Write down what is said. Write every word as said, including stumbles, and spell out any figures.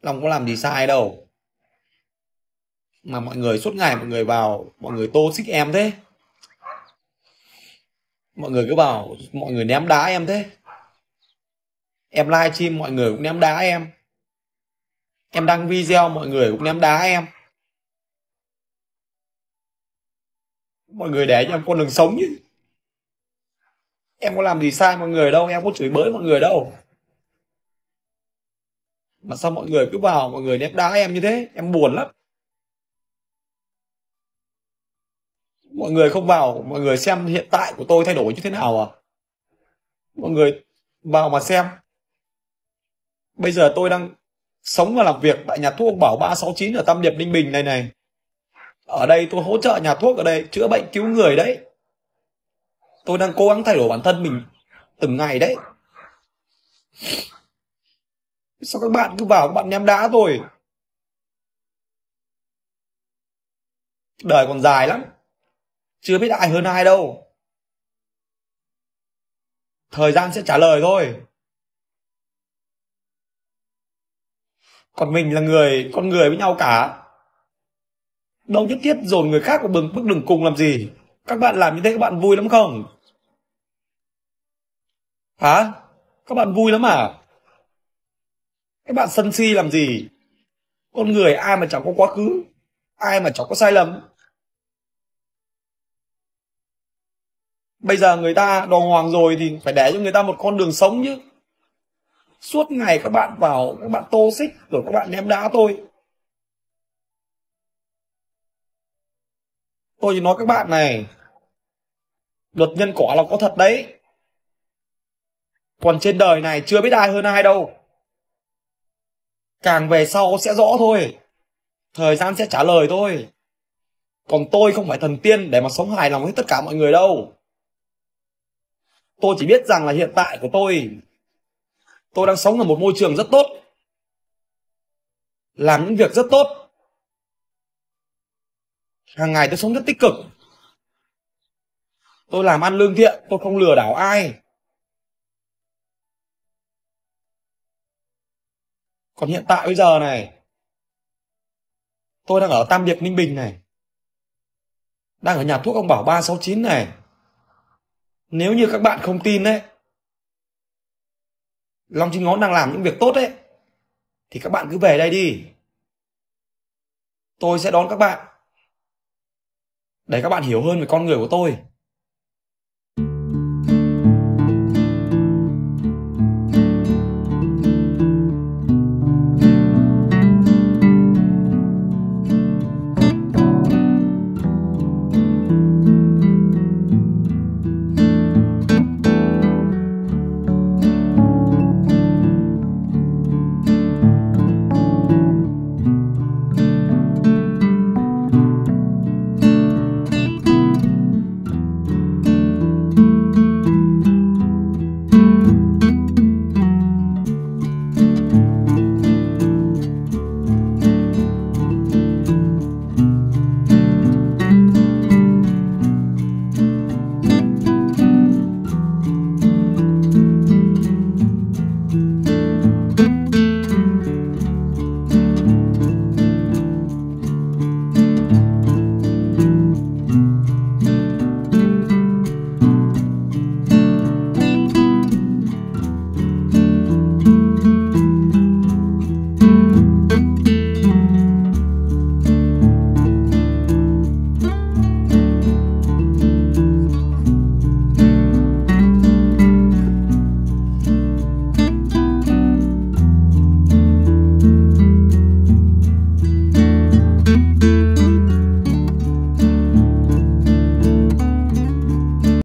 Long có làm gì sai đâu. Mà mọi người suốt ngày mọi người vào, mọi người tô xích em thế. Mọi người cứ bảo mọi người ném đá em thế. Em live stream mọi người cũng ném đá em. Em đăng video mọi người cũng ném đá em. Mọi người để cho em con đường sống chứ. Em có làm gì sai mọi người đâu, em có chửi bới mọi người đâu. Mà sao mọi người cứ vào mọi người ném đá em như thế, em buồn lắm. Mọi người không vào, mọi người xem hiện tại của tôi thay đổi như thế nào à? Mọi người vào mà xem. Bây giờ tôi đang sống và làm việc tại nhà thuốc ông Bảo ba sáu chín ở Tam Điệp Ninh Bình này này. Ở đây tôi hỗ trợ nhà thuốc ở đây chữa bệnh cứu người đấy. Tôi đang cố gắng thay đổi bản thân mình từng ngày đấy. Sao các bạn cứ vào các bạn ném đá tôi? Đời còn dài lắm. Chưa biết ai hơn ai đâu. Thời gian sẽ trả lời thôi. Còn mình là người, con người với nhau cả. Đâu nhất thiết dồn người khác vào bừng bước đường cùng làm gì. Các bạn làm như thế các bạn vui lắm không? Hả? Các bạn vui lắm à? Các bạn sân si làm gì? Con người ai mà chẳng có quá khứ, ai mà chẳng có sai lầm. Bây giờ người ta đàng hoàng rồi thì phải để cho người ta một con đường sống chứ. Suốt ngày các bạn vào, các bạn tô xích rồi các bạn ném đá tôi. Tôi chỉ nói các bạn này, luật nhân quả là có thật đấy. Còn trên đời này chưa biết ai hơn ai đâu. Càng về sau sẽ rõ thôi. Thời gian sẽ trả lời thôi. Còn tôi không phải thần tiên để mà sống hài lòng với tất cả mọi người đâu. Tôi chỉ biết rằng là hiện tại của tôi, tôi đang sống ở một môi trường rất tốt, làm những việc rất tốt. Hàng ngày tôi sống rất tích cực. Tôi làm ăn lương thiện, tôi không lừa đảo ai. Còn hiện tại bây giờ này, tôi đang ở Tam Điệp Ninh Bình này, đang ở nhà thuốc ông Bảo ba sáu chín này. Nếu như các bạn không tin đấy, Long Chín Ngón đang làm những việc tốt đấy, thì các bạn cứ về đây đi. Tôi sẽ đón các bạn để các bạn hiểu hơn về con người của tôi.